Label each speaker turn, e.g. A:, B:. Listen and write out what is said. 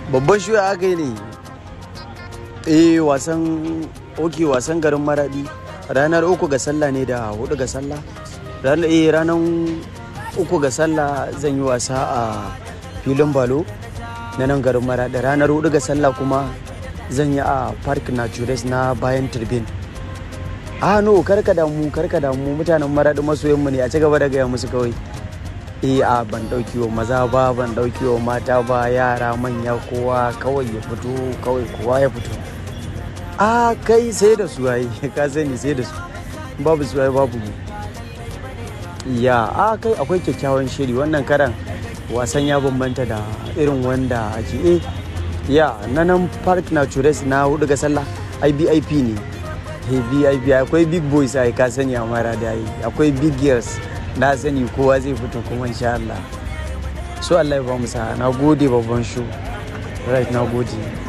A: babban shuya aka yi ne. Wasan garin Maradi ranar 3 ga sallah ne da 4 ga sallah. Ranar 3 ga sallah zan yi wasa a filin balo na nan garin Maradi. Ranar 4 ga sallah kuma zan yi a park natures na bayan turbin. No, karka damu mutanen Maradi masoyanmu ne, a ci gaba da gaya musu kawai. Ban dauki wa maza ba, ban dauki wa mata ba, yara manya kowa kawai ya fito, kawai kowa ya fito. Kai sai da su ai, ka sani sai da su, babu su ai babu mu. Kai akwai kyakkyawan shiri wannan karan, wasan ya bambanta da irin wanda ake na nan park natures na 4 ga sallah ai VIP ne. VIP akwai big boys ai, ka sani a Maradi ai, akwai big girls na sani kowa zai fito kuma insha Allah. So Allah ya ba mu sa'a. Na gode babban shu. Right, na gode.